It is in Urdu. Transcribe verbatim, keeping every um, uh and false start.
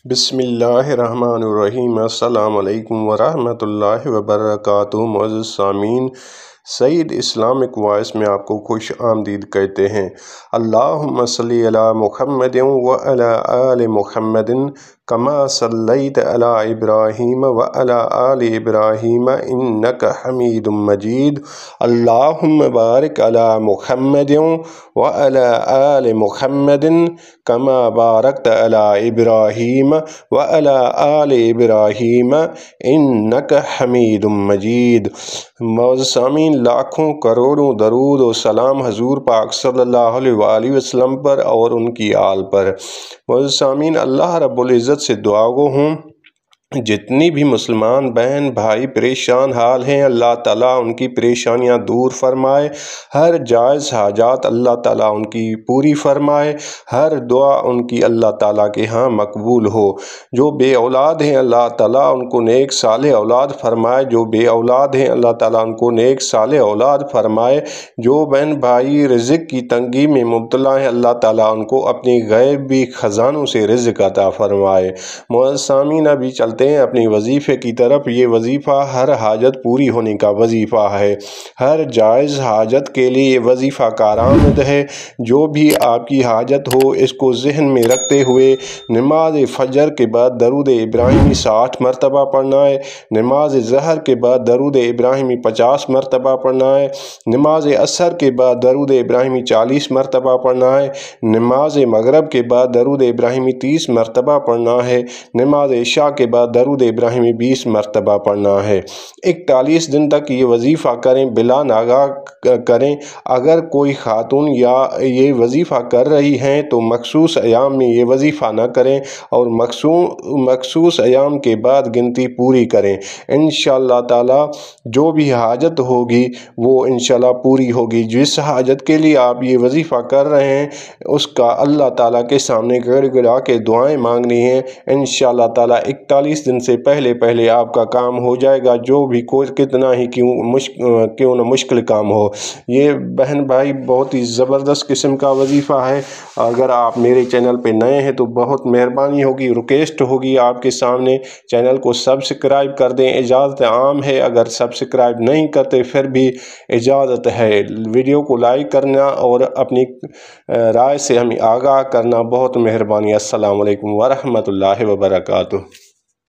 بسم اللہ الرحمن الرحیم۔ السلام علیکم ورحمۃ اللہ وبرکاتہ۔ معزز سامعین، سعید اسلامک وائس میں آپ کو خوش آمدید کہتے ہیں۔ اللہم صلی علی محمد وعلی آل محمد کما صلیت علی ابراہیم وعلی آل ابراہیم انک حمید مجید۔ اللہم بارک علی محمد وعلی آل محمد کما بارکت علی ابراہیم وعلی آل ابراہیم انک حمید مجید۔ معزز سامعین، لاکھوں کروڑوں درود و سلام حضور پاک صلی اللہ علیہ وآلہ وسلم پر اور ان کی آل پر۔ معزز سامعین، اللہ رب العزت سے دعا گو ہوں جتنی بھی مسلمان بہن بھائی پریشان حال ہیں، اللہ تعالیٰ ان کی پریشانیاں دور فرمائے، ہر جائز حاجات اللہ تعالیٰ ان کی پوری فرمائے، ہر دعا ان کی اللہ تعالیٰ کے ہاں مقبول ہو۔ جو بے اولاد ہیں اللہ تعالیٰ ان کو نیک صالح اولاد فرمائے، جو بے اولاد ہیں اللہ تعالیٰ ان کو نیک صالح اولاد فرمائے، جو بہن بھائی رزق کی تنگی میں مبتلا ہیں اللہ تعالیٰ ان کو اپنی غیبی خزانوں سے رزق عطا فرمائے۔ معزز سامعین، ابھی چلتے ہیں اپنی وظیفے کی طرف۔ یہ وظیفہ ہر حاجت پوری ہونے کا وظیفہ ہے، ہر جائز حاجت کے لیے یہ وظیفہ کارآمد ہے۔ جو بھی آپ کی حاجت ہو اس کو ذہن میں رکھتے ہوئے نماز فجر کے بعد درود ابراہیمی ساٹھ مرتبہ پڑھنا ہے، نماز ظہر کے بعد درود ابراہیمی پچاس مرتبہ پڑھنا ہے، نماز عصر کے بعد درود ابراہیمی چالیس مرتبہ پڑھنا ہے، نماز مغرب کے بعد درود ابراہیمی تیس مرتبہ پڑھنا ہے، نماز عشاء کے بعد درود ابراہیمی بیس مرتبہ پڑھنا ہے۔ اکتالیس دن تک یہ وظیفہ کریں، بلا ناغہ کریں۔ اگر کوئی خاتون یا یہ وظیفہ کر رہی ہیں تو مخصوص ایام میں یہ وظیفہ نہ کریں اور مخصوص ایام کے بعد گنتی پوری کریں۔ انشاءاللہ تعالیٰ جو بھی حاجت ہوگی وہ انشاءاللہ پوری ہوگی۔ جس حاجت کے لیے آپ یہ وظیفہ کر رہے ہیں اس کا اللہ تعالیٰ کے سامنے گڑ گڑا کے دعائیں مانگنی ہیں۔ انشاءاللہ تعالیٰ اکتالیس دن سے پہلے پہلے آپ کا کام ہو جائے گا، جو بھی کوئی کتنا ہی کیوں مشکل کیوں نہ مشکل کام ہو۔ یہ بہن بھائی بہت ہی زبردست قسم کا وظیفہ ہے۔ اگر آپ میرے چینل پہ نئے ہیں تو بہت مہربانی ہوگی، ریکویسٹ ہوگی آپ کے سامنے چینل کو سبسکرائب کر دیں۔ اجازت عام ہے، اگر سبسکرائب نہیں کرتے پھر بھی اجازت ہے۔ ویڈیو کو لائک کرنا اور اپنی رائے سے ہمیں آگاہ کرنا، بہت مہربانی۔ السلام علیکم ورحمۃ اللہ وبرکاتہ۔